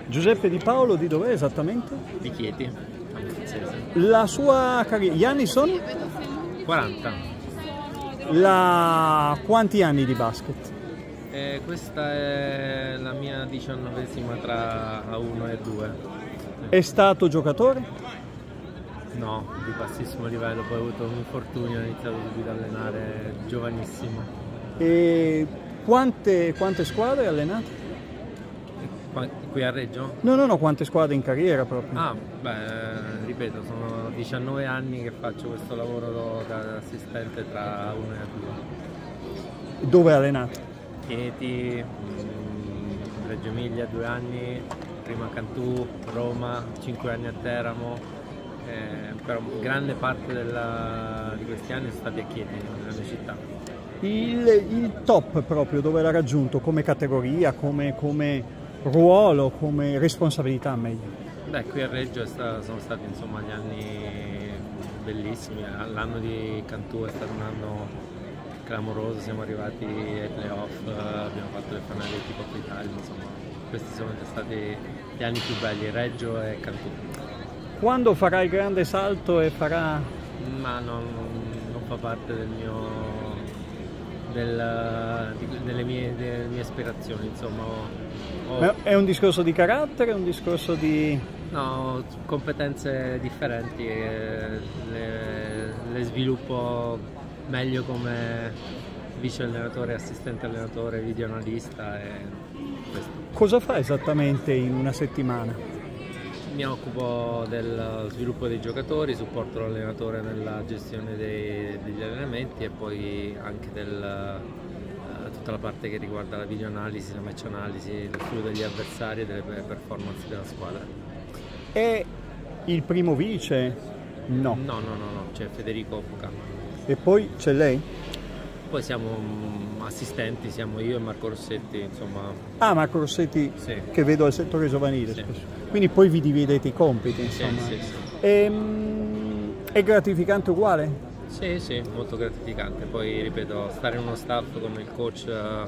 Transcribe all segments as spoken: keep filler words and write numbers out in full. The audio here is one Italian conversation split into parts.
Giuseppe Di Paolo di dov'è esattamente? Di Chieti. La sua carriera, gli anni sono? quaranta. La... Quanti anni di basket? Eh, questa è la mia diciannovesima tra A uno e A due. È stato giocatore? No, di bassissimo livello, poi ho avuto un infortunio e ho iniziato subito ad allenare giovanissimo. E quante, quante squadre allenate? Qua, qui a Reggio? No, no, no, quante squadre in carriera proprio? Ah, beh, ripeto, sono diciannove anni che faccio questo lavoro da assistente tra A uno e A due. Dove allenate? Chieti, Reggio Emilia due anni, prima a Cantù, Roma, cinque anni a Teramo, eh, però grande parte della, di questi anni sono stati a Chieti, nella mia città. Il, il top proprio dove l'ha raggiunto come categoria, come, come ruolo, come responsabilità meglio? Beh, qui a Reggio sta, sono stati insomma gli anni bellissimi, l'anno di Cantù è stato un anno clamoroso, siamo arrivati ai playoff, abbiamo fatto le finali di Coppa Italia, insomma questi sono stati gli anni più belli, Reggio e Cantù. Quando farà il grande salto e farà... Ma non, non fa parte del mio, del, di, delle, mie, delle mie aspirazioni, insomma. Ho, ho... È un discorso di carattere, è un discorso di... No, competenze differenti, le, le sviluppo meglio come vice allenatore, assistente allenatore, video analista e questo. Cosa fa esattamente in una settimana? Mi occupo del sviluppo dei giocatori, supporto l'allenatore nella gestione dei, degli allenamenti e poi anche del, uh, tutta la parte che riguarda la video analisi, la match analisi, lo studio degli avversari e delle performance della squadra. È il primo vice? No. No, no, no, no, c'è Federico Fuca. E poi c'è lei? Poi siamo assistenti, siamo io e Marco Rossetti, insomma. Ah, Marco Rossetti, sì, che vedo al settore giovanile, sì. Quindi poi vi dividete i compiti, insomma. Sì, sì, sì. E, è gratificante uguale? Sì, sì, molto gratificante. Poi, ripeto, stare in uno staff come il coach uh,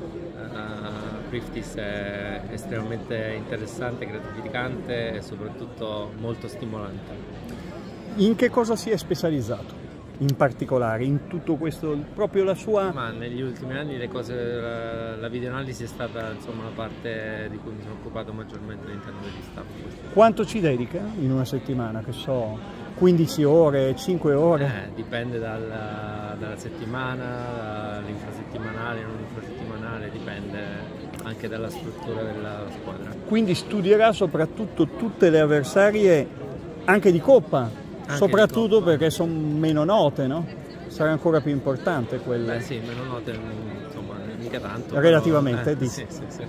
uh, Priftis è estremamente interessante, gratificante e soprattutto molto stimolante. In che cosa si è specializzato? In particolare, in tutto questo, proprio la sua... Ma negli ultimi anni le cose, la, la videoanalisi è stata insomma la parte di cui mi sono occupato maggiormente all'interno degli staff. Quanto ci dedica in una settimana? Che so, quindici ore, cinque ore? Eh, dipende dalla, dalla settimana, dall'infrasettimanale, non infrasettimanale, dipende anche dalla struttura della squadra. Quindi studierà soprattutto tutte le avversarie anche di Coppa? Anche soprattutto perché sono meno note, no? Sarà ancora più importante quella. Beh sì, meno note, insomma, mica tanto. Relativamente, però, eh, dici. sì, sì, sì.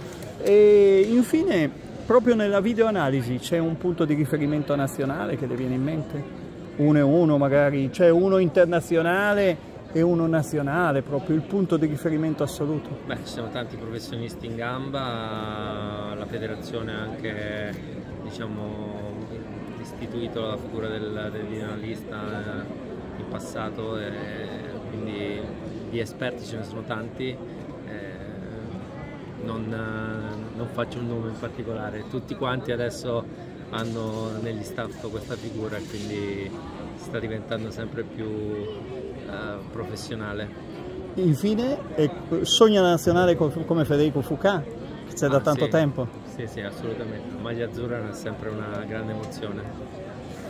E infine, proprio nella videoanalisi c'è un punto di riferimento nazionale che le viene in mente? Uno e uno magari, c'è uno internazionale e uno nazionale, proprio il punto di riferimento assoluto? Beh, ci sono tanti professionisti in gamba, la federazione ha anche, diciamo, istituito la figura del, del videoanalista in passato e quindi di esperti ce ne sono tanti, eh, non, non faccio un nome in particolare, tutti quanti adesso hanno negli staff questa figura e quindi sta diventando sempre più eh, professionale. Infine, sogna nazionale come Federico Fuca, che c'è da ah, tanto sì. tempo? Sì, sì, assolutamente. La maglia azzurra è sempre una grande emozione.